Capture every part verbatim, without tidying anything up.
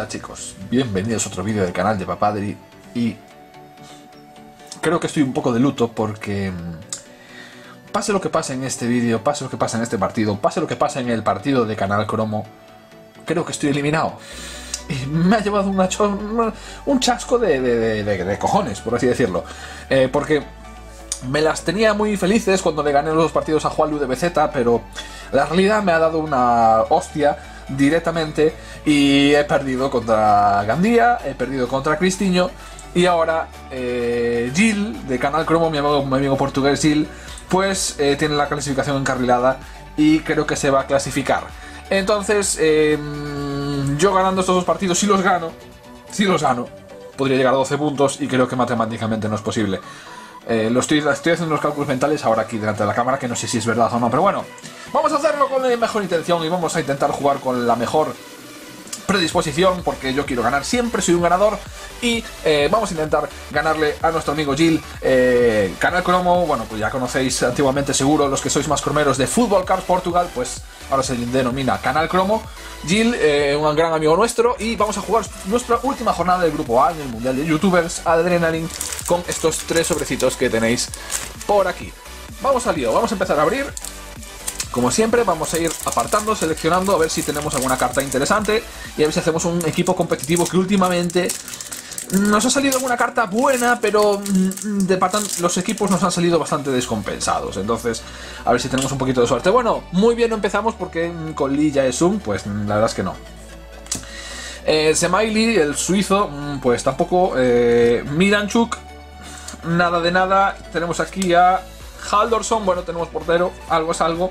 Hola chicos, bienvenidos a otro vídeo del canal de Papadri. Y creo que estoy un poco de luto porque pase lo que pase en este vídeo, pase lo que pase en este partido, pase lo que pase en el partido de Canal Cromo, creo que estoy eliminado. Y me ha llevado una un chasco de, de, de, de cojones, por así decirlo. Eh, porque me las tenía muy felices cuando le gané los dos partidos a Juanlu de B Z, pero la realidad me ha dado una hostia directamente y he perdido contra Gandía, he perdido contra Cristiño y ahora eh, Gil de Canal Cromo, mi amigo, mi amigo portugués Gil, pues eh, tiene la clasificación encarrilada y creo que se va a clasificar. Entonces eh, yo ganando estos dos partidos, si los gano, si los gano, podría llegar a doce puntos y creo que matemáticamente no es posible. Eh, lo estoy, estoy haciendo los cálculos mentales ahora aquí delante de la cámara, que no sé si es verdad o no, pero bueno, vamos a hacerlo con la mejor intención y vamos a intentar jugar con la mejor predisposición, porque yo quiero ganar, siempre soy un ganador y eh, vamos a intentar ganarle a nuestro amigo Gil. eh, Canal Cromo, bueno, pues ya conocéis antiguamente seguro los que sois más cromeros de Football Cars Portugal, pues ahora se denomina Canal Cromo. Gil, eh, un gran amigo nuestro, y vamos a jugar nuestra última jornada del grupo A en el Mundial de Youtubers Adrenaline con estos tres sobrecitos que tenéis por aquí. Vamos al lío, vamos a empezar a abrir. Como siempre, vamos a ir apartando, seleccionando, a ver si tenemos alguna carta interesante y a ver si hacemos un equipo competitivo, que últimamente nos ha salido alguna carta buena, pero de patan los equipos nos han salido bastante descompensados. Entonces, a ver si tenemos un poquito de suerte. Bueno, muy bien no empezamos porque con Lee Jae-sung, pues la verdad es que no. Eh, Semaili, el suizo, pues tampoco. eh, Miranchuk, nada de nada. Tenemos aquí a Haldorsson, bueno, tenemos portero, algo es algo.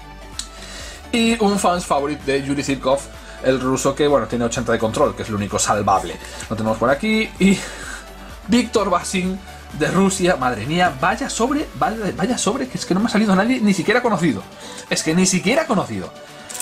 Y un fans favorite de Yuri Zirkov, el ruso, que bueno, tiene ochenta de control, que es lo único salvable. Lo tenemos por aquí. Y Víctor Basin de Rusia. Madre mía, vaya sobre, vaya, vaya sobre, que es que no me ha salido nadie ni siquiera conocido. Es que ni siquiera conocido.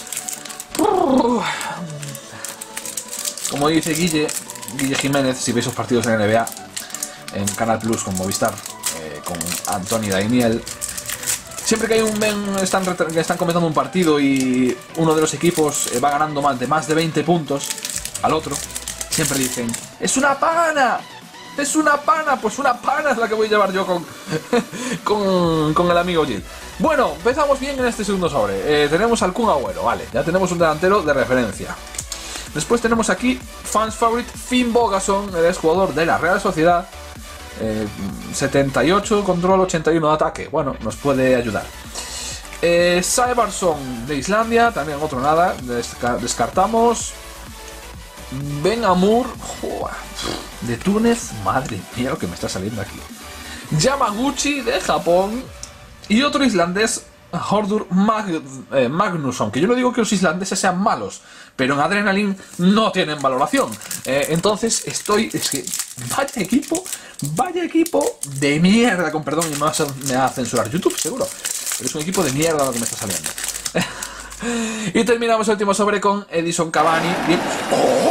Como dice Guille, Guille Jiménez, si veis los partidos en N B A en Canal Plus con Movistar, eh, con Antoni Daimiel, siempre que hay un men, están, están comenzando un partido y uno de los equipos va ganando más de más de veinte puntos al otro, siempre dicen: ¡es una pana! ¡Es una pana! Pues una pana es la que voy a llevar yo con, con, con el amigo Gil. Bueno, empezamos bien en este segundo sobre. Eh, tenemos al Kun Agüero, vale, ya tenemos un delantero de referencia. Después tenemos aquí fans favorite Finn Bogason, el exjugador de la Real Sociedad. Eh, setenta y ocho control, ochenta y uno de ataque. Bueno, nos puede ayudar. eh, Cyberson de Islandia, también otro nada, desca descartamos. Ben Amur de Túnez, madre mía lo que me está saliendo aquí. Yamaguchi de Japón. Y otro islandés, Hordur Mag eh, Magnusson, que yo no digo que los islandeses sean malos, pero en Adrenaline no tienen valoración. Eh, entonces estoy... Es que vaya equipo, vaya equipo de mierda, con perdón, y me va, a, me va a censurar YouTube, seguro. Pero es un equipo de mierda lo que me está saliendo. Y terminamos el último sobre con Edison Cavani. Bien. ¡Oh!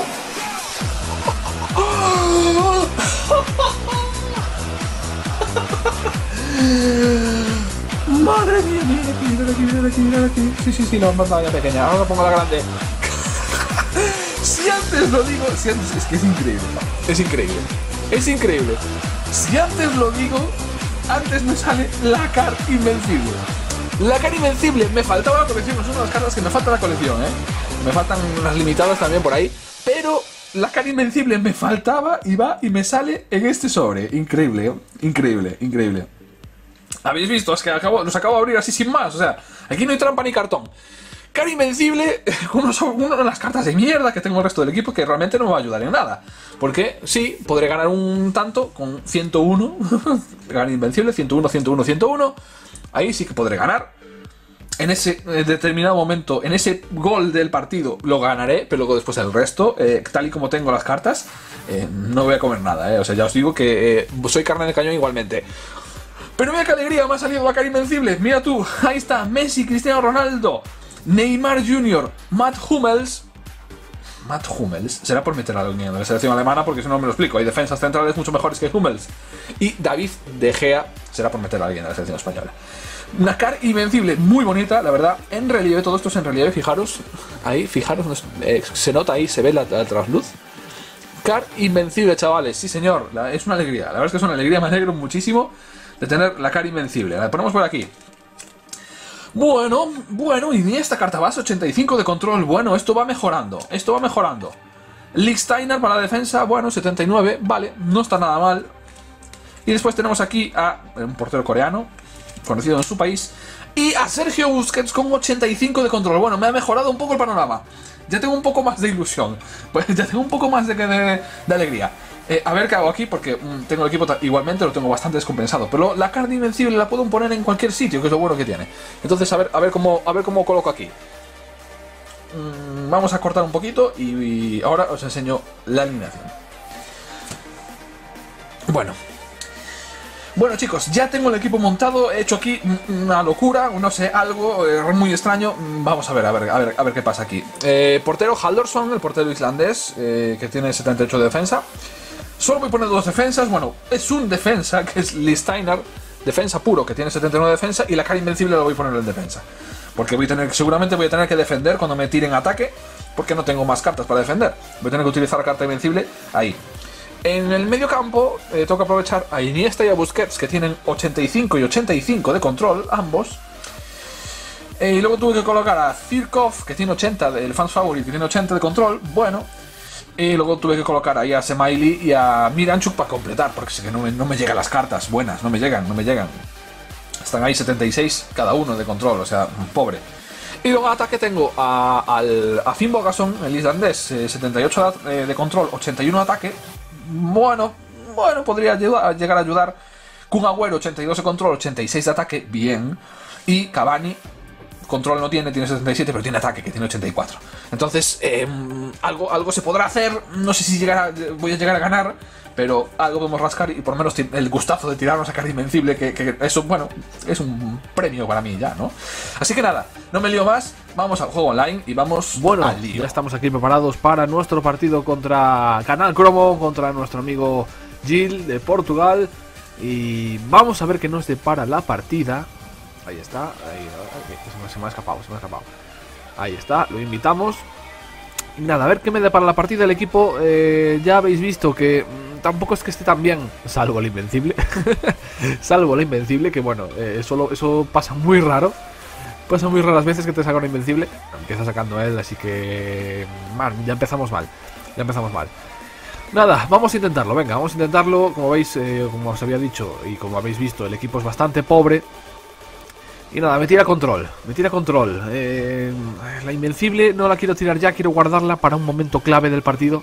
Madre mía, mira aquí, mira aquí, mira aquí, mira aquí. Sí, sí, sí, no, no, no, ya pequeña, ahora pongo la grande. Si antes lo digo, si antes, es que es increíble, es increíble, es increíble. Si antes lo digo, antes me sale la Car Invencible. La Car Invencible, me faltaba la colección, es una de las cartas que me falta la colección, ¿eh? Me faltan unas limitadas también por ahí, pero la Car Invencible me faltaba y va y me sale en este sobre. Increíble, ¿eh? Increíble, increíble. ¿Habéis visto? Es que acabo, los acabo de abrir así sin más, o sea, aquí no hay trampa ni cartón. Car Invencible, una de las cartas de mierda que tengo el resto del equipo, que realmente no me va a ayudar en nada. Porque sí, podré ganar un tanto con ciento uno. Car Invencible, ciento uno, ciento uno, ciento uno. Ahí sí que podré ganar. En ese determinado momento, en ese gol del partido, lo ganaré, pero luego después el resto, eh, tal y como tengo las cartas, eh, no voy a comer nada, eh. O sea, ya os digo que eh, soy carne de cañón igualmente. Pero mira qué alegría, me ha salido la Car Invencible. Mira tú, ahí está, Messi, Cristiano Ronaldo, Neymar junior, Matt Hummels. Matt Hummels, será por meter a alguien en la selección alemana, porque si no me lo explico, hay defensas centrales mucho mejores que Hummels. Y David De Gea, será por meter a alguien en la selección española. Una Car Invencible muy bonita, la verdad, en relieve, todo esto es en relieve, fijaros, ahí, fijaros, eh, se nota ahí, se ve la, la trasluz. Car invencible, chavales. Sí, señor. La, es una alegría. La verdad es que es una alegría. Me alegro muchísimo de tener la Car invencible. La ponemos por aquí. Bueno, bueno. Y ni esta carta base, ochenta y cinco de control. Bueno, esto va mejorando. Esto va mejorando. Lichtsteiner para la defensa. Bueno, setenta y nueve. Vale, no está nada mal. Y después tenemos aquí a un portero coreano, conocido en su país. Y a Sergio Busquets con ochenta y cinco de control. Bueno, me ha mejorado un poco el panorama. Ya tengo un poco más de ilusión. Pues ya tengo un poco más de, de, de alegría. Eh, a ver qué hago aquí, porque mmm, tengo el equipo igualmente, lo tengo bastante descompensado. Pero la carta invencible la puedo poner en cualquier sitio, que es lo bueno que tiene. Entonces, a ver, a ver, cómo, a ver cómo coloco aquí. Mm, vamos a cortar un poquito y, y ahora os enseño la alineación. Bueno. Bueno, chicos, ya tengo el equipo montado. He hecho aquí una locura, no sé, algo eh, muy extraño. Vamos a ver, a ver, a ver, a ver qué pasa aquí. Eh, portero Haldorsson, el portero islandés, eh, que tiene setenta y ocho de defensa. Solo voy a poner dos defensas. Bueno, es un defensa, que es Lichtsteiner, defensa puro, que tiene setenta y nueve de defensa. Y la cara invencible la voy a poner en defensa. Porque voy a tener, seguramente voy a tener que defender cuando me tiren ataque, porque no tengo más cartas para defender. Voy a tener que utilizar la carta invencible ahí. En el medio campo eh, tengo que aprovechar a Iniesta y a Busquets, que tienen ochenta y cinco y ochenta y cinco de control, ambos. Eh, y luego tuve que colocar a Zirkov, que tiene ochenta, el fans favorite, que tiene ochenta de control, bueno. Y luego tuve que colocar ahí a Semaili y a Miranchuk para completar, porque sé que no me, no me llegan las cartas buenas, no me llegan, no me llegan. Están ahí setenta y seis cada uno de control, o sea, pobre. Y luego en ataque tengo a, al, a Finn Bogason, el islandés, eh, setenta y ocho de, de control, ochenta y uno de ataque. Bueno, bueno, podría ayudar, llegar a ayudar. Kun Agüero, ochenta y dos de control, ochenta y seis de ataque, bien. Y Cavani, control no tiene, tiene setenta y siete, pero tiene ataque, que tiene ochenta y cuatro. Entonces, eh, algo, algo se podrá hacer. No sé si llegar a, voy a llegar a ganar, pero algo podemos rascar y por lo menos el gustazo de tirarnos a cara invencible, que, que eso, bueno, es un premio para mí ya, ¿no? Así que nada, no me lío más, vamos al juego online y vamos bueno, al lío. Ya estamos aquí preparados para nuestro partido contra Canal Cromo, contra nuestro amigo Gil de Portugal. Y vamos a ver qué nos depara la partida. Ahí está, ahí, ahí, se, me, se me ha escapado, se me ha escapado. Ahí está, lo invitamos. Y nada, a ver qué me depara la partida. El equipo, eh, ya habéis visto que mmm, tampoco es que esté tan bien, salvo el invencible. Salvo el invencible, que bueno, eh, eso, eso pasa muy raro. Pasa muy raras veces que te saca un invencible. Empieza sacando él, así que... Man, ya empezamos mal. Ya empezamos mal. Nada, vamos a intentarlo, venga, vamos a intentarlo. Como veis, eh, como os había dicho y como habéis visto, el equipo es bastante pobre. Y nada, me tira control, me tira control. Eh, la invencible no la quiero tirar ya, quiero guardarla para un momento clave del partido.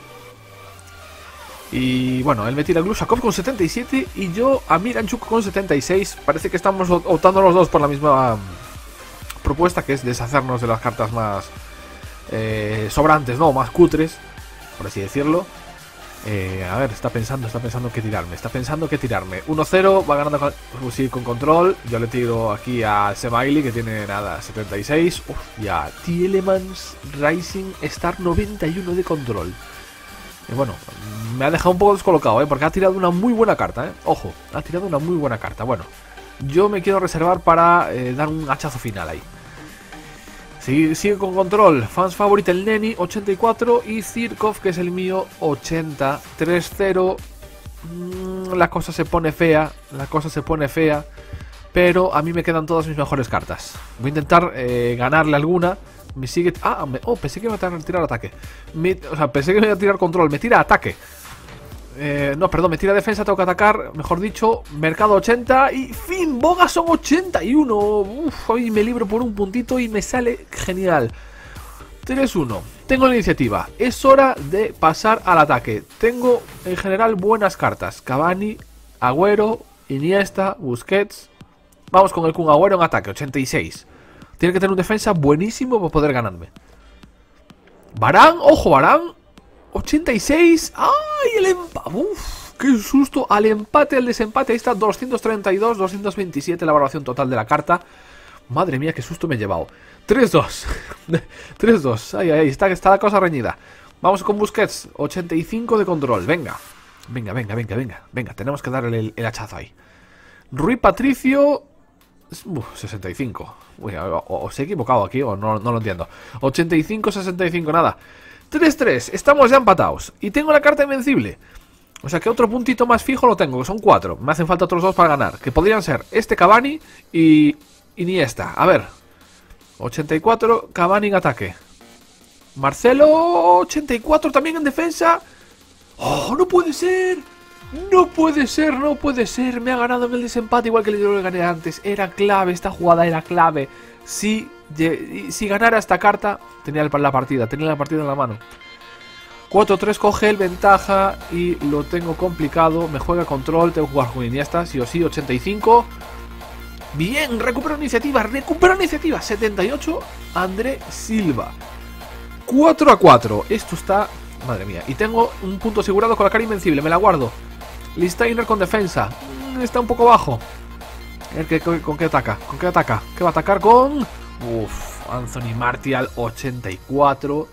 Y bueno, él me tira a Glusakov con setenta y siete y yo a Miranchuk con setenta y seis. Parece que estamos optando los dos por la misma propuesta, que es deshacernos de las cartas más eh, sobrantes, ¿no? Más cutres, por así decirlo. Eh, a ver, está pensando, está pensando qué tirarme, está pensando qué tirarme. uno cero, va ganando con, sí, con control. Yo le tiro aquí a Semaili, que tiene nada, setenta y seis. Uf, y a Tielemans Rising Star, noventa y uno de control. Y bueno, me ha dejado un poco descolocado, ¿eh? Porque ha tirado una muy buena carta, ¿eh? Ojo, ha tirado una muy buena carta. Bueno, yo me quiero reservar para eh, dar un hachazo final ahí. Sigue, sigue con control. Fans favorite el Neni, ochenta y cuatro. Y Zirkov, que es el mío, ochenta. tres cero. Mm, la cosa se pone fea. La cosa se pone fea. Pero a mí me quedan todas mis mejores cartas. Voy a intentar eh, ganarle alguna. Me sigue... Ah, me... oh, pensé que me iba a tirar ataque. Me... O sea, pensé que me iba a tirar control. Me tira ataque. Eh, no, perdón, me tira defensa, tengo que atacar, mejor dicho, mercado ochenta y Finn Bogason ochenta y uno. Uf, hoy me libro por un puntito y me sale genial. tres uno, tengo la iniciativa, es hora de pasar al ataque. Tengo en general buenas cartas, Cavani, Agüero, Iniesta, Busquets. Vamos con el Kun Agüero en ataque, ochenta y seis. Tiene que tener un defensa buenísimo para poder ganarme. Varane, ojo Varane, ochenta y seis. ¡Ay! El empate. ¡Uf! ¡Qué susto! Al empate, al desempate. Ahí está, doscientos treinta y dos, doscientos veintisiete la valoración total de la carta. Madre mía, qué susto me he llevado. tres dos. tres dos. Ahí, ahí. Está, está la cosa reñida. Vamos con Busquets. ochenta y cinco de control. Venga. Venga, venga, venga, venga. Venga, tenemos que darle el, el hachazo ahí. Rui Patricio. Uf, sesenta y cinco. Uy, o, o, os he equivocado aquí o no, no lo entiendo. ochenta y cinco, sesenta y cinco, nada. tres tres, estamos ya empatados. Y tengo la carta invencible. O sea que otro puntito más fijo lo tengo, que son cuatro. Me hacen falta otros dos para ganar. Que podrían ser este Cavani y Iniesta. A ver. ochenta y cuatro, Cavani en ataque. Marcelo, ochenta y cuatro también en defensa. ¡Oh, no puede ser! No puede ser, no puede ser. Me ha ganado en el desempate igual que le gané antes. Era clave, esta jugada era clave. Si, si ganara esta carta, tenía la partida, tenía la partida en la mano. cuatro tres coge el ventaja y lo tengo complicado. Me juega control, tengo que jugar con Iniesta, sí o sí, ochenta y cinco. Bien, recupero iniciativa, recupero iniciativa. setenta y ocho, André Silva. cuatro a cuatro, esto está... Madre mía, y tengo un punto asegurado con la cara invencible, me la guardo. Listainer con defensa, está un poco bajo. ¿Con qué ataca? ¿Con qué ataca? ¿Qué va a atacar con...? Uff, Anthony Martial, ochenta y cuatro.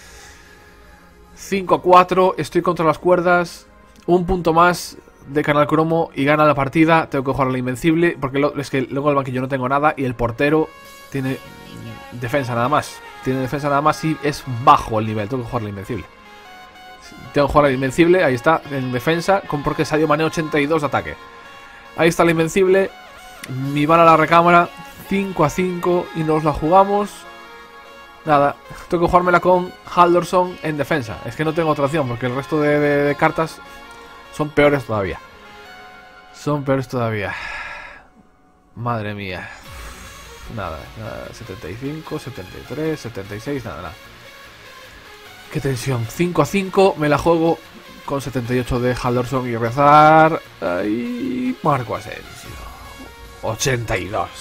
cinco a cuatro, estoy contra las cuerdas. Un punto más de Canal Cromo y gana la partida. Tengo que jugar a la invencible, porque lo, es que luego el banquillo no tengo nada y el portero tiene defensa nada más. Tiene defensa nada más y es bajo el nivel. Tengo que jugar a la invencible. Tengo que jugar a la invencible, ahí está, en defensa, con porque Sadio Mané ochenta y dos de ataque. Ahí está la invencible. Mi bala a la recámara, cinco a cinco y nos la jugamos. Nada, tengo que jugármela con Halldórsson en defensa. Es que no tengo otra opción porque el resto de, de, de cartas son peores todavía. Son peores todavía. Madre mía. Nada, nada, setenta y cinco, setenta y tres, setenta y seis, nada, nada. Qué tensión, cinco a cinco, me la juego con setenta y ocho de Halldórsson y rezar. Ahí, Marco Asensio, ochenta y dos.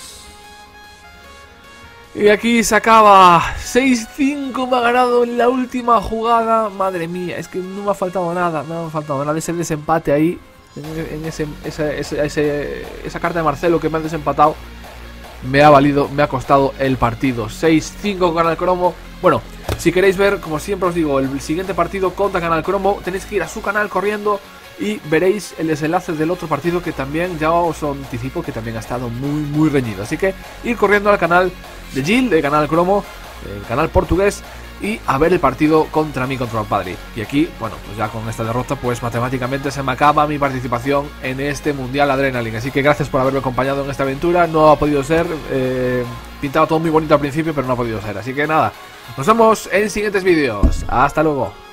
Y aquí se acaba, seis cinco, me ha ganado en la última jugada. Madre mía, es que no me ha faltado nada, no me ha faltado nada. Ese desempate ahí, en ese, ese, ese, ese, esa carta de Marcelo que me han desempatado, me ha valido, me ha costado el partido. seis cinco con Canal Cromo. Bueno, si queréis ver, como siempre os digo, el siguiente partido contra Canal Cromo, tenéis que ir a su canal corriendo y veréis el desenlace del otro partido que también ya os anticipo que también ha estado muy muy reñido. Así que ir corriendo al canal de Gil, de Canal Cromo, el canal portugués, y a ver el partido contra mí, contra Padre. Y aquí, bueno, pues ya con esta derrota, pues matemáticamente se me acaba mi participación en este Mundial Adrenaline. Así que gracias por haberme acompañado en esta aventura. No ha podido ser, eh, pintaba todo muy bonito al principio, pero no ha podido ser. Así que nada, nos vemos en siguientes vídeos. Hasta luego.